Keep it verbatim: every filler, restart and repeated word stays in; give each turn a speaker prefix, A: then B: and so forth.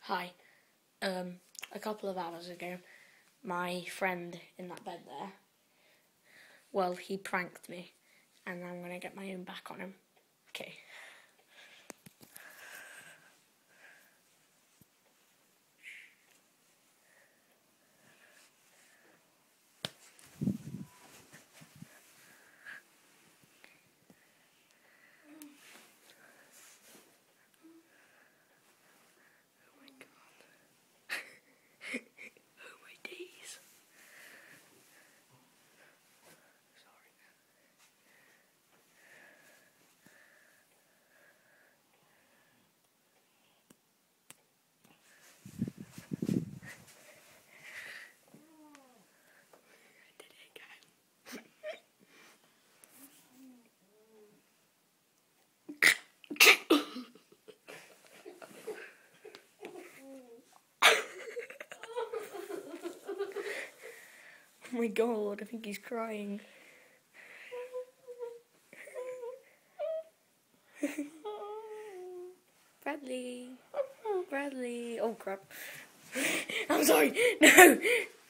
A: Hi. Um, a couple of hours ago, my friend in that bed there, well, he pranked me, and I'm going to get my own back on him. Okay. Oh my god, I think he's crying. Bradley. Bradley. Oh crap. I'm sorry. No.